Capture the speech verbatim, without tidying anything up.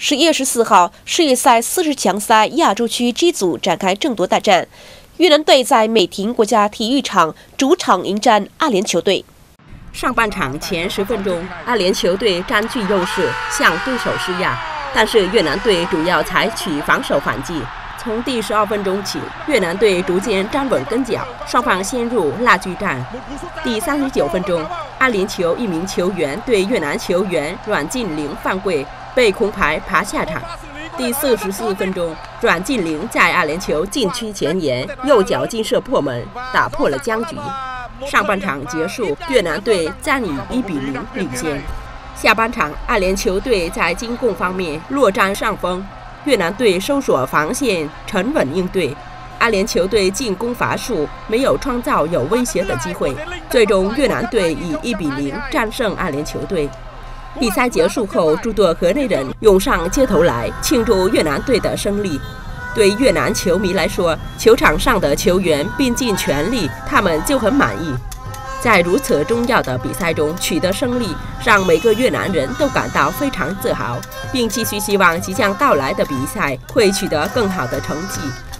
十一月十四号，世预赛四十强赛亚洲区 G 组展开争夺大战，越南队在美亭国家体育场主场迎战阿联酋队。 上半场前十分钟，阿联酋队占据优势，向对手施压，但是越南队主要采取防守反击。从第十二分钟起，越南队逐渐站稳跟脚，双方陷入拉锯战。第三十九分钟，阿联酋一名球员对越南球员阮晋凌犯规，被红牌罚下场。第四十四分钟，阮晋凌在阿联酋禁区前沿右脚劲射破门，打破了僵局。上半场结束，越南队暂以一比零领先。下半场，阿联酋队在进攻方面落占上风，越南队收缩防线，沉稳应对。阿联酋队进攻乏术，没有创造有威胁的机会，最终越南队以一比零战胜阿联酋队。比赛结束后，诸多河内人涌上街头来庆祝越南队的胜利。对越南球迷来说，球场上的球员拼尽全力，他们就很满意。在如此重要的比赛中取得胜利，让每个越南人都感到非常自豪，并继续希望即将到来的比赛会取得更好的成绩。